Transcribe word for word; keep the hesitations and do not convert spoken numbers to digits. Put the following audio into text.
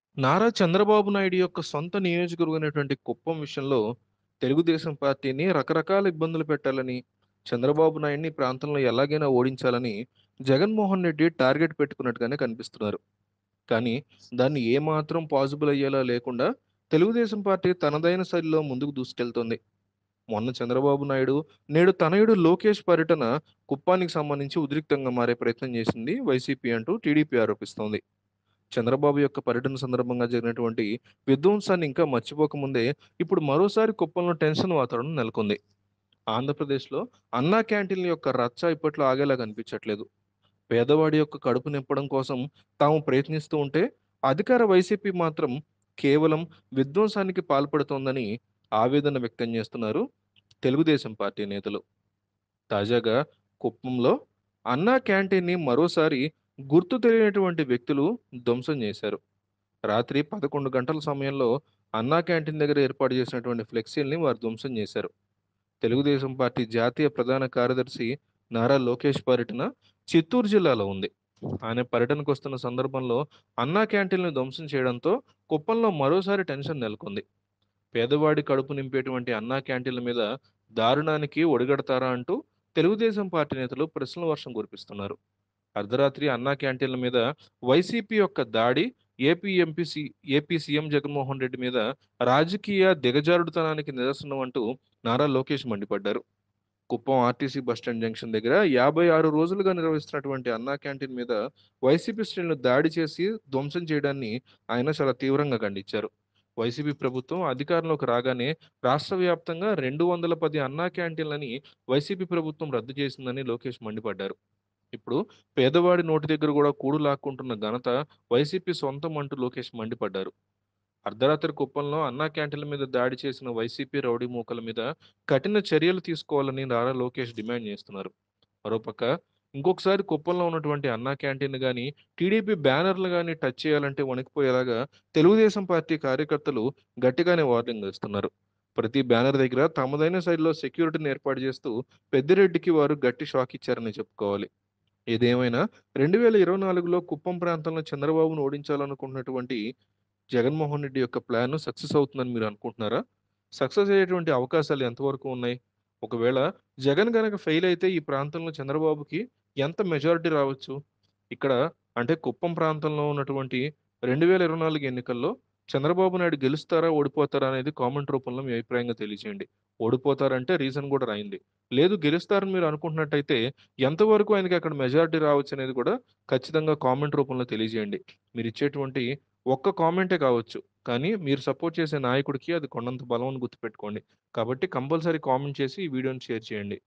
నారా చంద్రబాబు నాయుడు యొక్క సొంత నియోజకవర్గమైనటువంటి కుప్పం విషయంలో తెలుగుదేశం పార్టీని రకరకాల ఇబ్బందులు పెట్టాలని, చంద్రబాబు నాయుడిని ఈ ప్రాంతంలో ఎలాగైనా ఓడించాలని జగన్మోహన్ రెడ్డి టార్గెట్ పెట్టుకున్నట్టుగానే కనిపిస్తున్నారు. కానీ దాన్ని ఏమాత్రం పాజిబుల్ అయ్యేలా లేకుండా తెలుగుదేశం పార్టీ తనదైన శైలిలో ముందుకు దూసుకెళ్తోంది. మొన్న చంద్రబాబు నాయుడు, నేడు తనయుడు లోకేష్ పర్యటన కుప్పానికి సంబంధించి ఉద్రిక్తంగా మారే ప్రయత్నం చేసింది వైసీపీ అంటూ టీడీపీ ఆరోపిస్తోంది. చంద్రబాబు యొక్క పర్యటన సందర్భంగా జరిగినటువంటి విధ్వంసాన్ని ఇంకా మర్చిపోకముందే ఇప్పుడు మరోసారి కుప్పంలో టెన్షన్ వాతావరణం నెలకొంది. ఆంధ్రప్రదేశ్లో అన్నా క్యాంటీన్ల యొక్క రచ్చ ఇప్పట్లో ఆగేలా కనిపించట్లేదు. పేదవాడి యొక్క కడుపు నింపడం కోసం తాము ప్రయత్నిస్తూ ఉంటే అధికార వైసీపీ మాత్రం కేవలం విధ్వంసానికి పాల్పడుతోందని ఆవేదన వ్యక్తం చేస్తున్నారు తెలుగుదేశం పార్టీ నేతలు. తాజాగా కుప్పంలో అన్నా క్యాంటీన్ని మరోసారి గుర్తు తెలియనటువంటి వ్యక్తులు ధ్వంసం చేశారు. రాత్రి పదకొండు గంటల సమయంలో అన్నా క్యాంటీన్ దగ్గర ఏర్పాటు చేసినటువంటి ఫ్లెక్సీల్ని వారు ధ్వంసం చేశారు. తెలుగుదేశం పార్టీ జాతీయ ప్రధాన కార్యదర్శి నారా లోకేష్ పర్యటన చిత్తూరు జిల్లాలో ఉంది. ఆయన పర్యటనకు వస్తున్న సందర్భంలో అన్నా క్యాంటీన్లను ధ్వంసం చేయడంతో కుప్పంలో మరోసారి టెన్షన్ నెలకొంది. పేదవాడి కడుపు నింపేటువంటి అన్నా క్యాంటీన్ల మీద దారుణానికి ఒడిగడతారా అంటూ తెలుగుదేశం పార్టీ నేతలు ప్రశ్నల వర్షం కురిపిస్తున్నారు. అర్ధరాత్రి అన్నా క్యాంటీన్ల మీద వైసీపీ యొక్క దాడి ఏపీ ఎంపీ సి ఏపీ సీఎం జగన్మోహన్ రెడ్డి మీద రాజకీయ దిగజారుడుతనానికి నిదర్శనం అంటూ నారా లోకేష్ మండిపడ్డారు. కుప్పం ఆర్టీసీ బస్టాండ్ జంక్షన్ దగ్గర యాభై ఆరు రోజులుగా నిర్వహిస్తున్నటువంటి అన్నా క్యాంటీన్ మీద వైసీపీ శ్రేణులు దాడి చేసి ధ్వంసం చేయడాన్ని ఆయన చాలా తీవ్రంగా ఖండించారు. వైసీపీ ప్రభుత్వం అధికారంలోకి రాగానే రాష్ట్ర వ్యాప్తంగా రెండు వందల పది అన్నా క్యాంటీన్లని వైసీపీ ప్రభుత్వం రద్దు చేసిందని లోకేష్ మండిపడ్డారు. ఇప్పుడు పేదవాడి నోటి దగ్గర కూడా కూడు లాక్కుంటున్న ఘనత వైసీపీ సొంతం అంటూ లోకేష్ మండిపడ్డారు. అర్ధరాత్రి కుప్పంలో అన్నా క్యాంటీన్ల మీద దాడి చేసిన వైసీపీ రౌడీ మూకల మీద కఠిన చర్యలు తీసుకోవాలని నారా లోకేష్ డిమాండ్ చేస్తున్నారు. మరోపక్క ఇంకొకసారి కుప్పంలో ఉన్నటువంటి అన్నా క్యాంటీన్ గాని, టీడీపీ బ్యానర్లు గాని టచ్ చేయాలంటే వణికిపోయేలాగా తెలుగుదేశం పార్టీ కార్యకర్తలు గట్టిగానే వార్నింగ్ ఇస్తున్నారు. ప్రతి బ్యానర్ దగ్గర తమదైన శైలిలో సెక్యూరిటీని ఏర్పాటు చేస్తూ పెద్దిరెడ్డికి వారు గట్టి షాక్ ఇచ్చారని చెప్పుకోవాలి. ఏదేమైనా రెండు వేల ఇరవై నాలుగులో కుప్పం ప్రాంతంలో చంద్రబాబును ఓడించాలనుకుంటున్నటువంటి జగన్మోహన్ రెడ్డి యొక్క ప్లాన్ సక్సెస్ అవుతుందని మీరు అనుకుంటున్నారా? సక్సెస్ అయ్యేటువంటి అవకాశాలు ఎంతవరకు ఉన్నాయి? ఒకవేళ జగన్ గనక ఫెయిల్ అయితే ఈ ప్రాంతంలో చంద్రబాబుకి ఎంత మెజారిటీ రావచ్చు? ఇక్కడ అంటే కుప్పం ప్రాంతంలో ఉన్నటువంటి రెండు వేల ఇరవై నాలుగు ఎన్నికల్లో చంద్రబాబు నాయుడు గెలుస్తారా? ఓడిపోతారా? అనేది కామెంట్ రూపంలో మీ అభిప్రాయంగా తెలియజేయండి. ఓడిపోతారంటే రీజన్ కూడా రాయండి. లేదు గెలుస్తారని మీరు అనుకుంటున్నట్టయితే ఎంతవరకు ఆయనకి అక్కడ మెజారిటీ రావచ్చనేది కూడా ఖచ్చితంగా కామెంట్ రూపంలో తెలియజేయండి. మీరిచ్చేటువంటి ఒక్క కామెంటే కావచ్చు. కానీ మీరు సపోర్ట్ చేసే నాయకుడికి అది కొండంత బలం అని గుర్తుపెట్టుకోండి. కాబట్టి కంపల్సరీ కామెంట్ చేసి ఈ వీడియోని షేర్ చేయండి.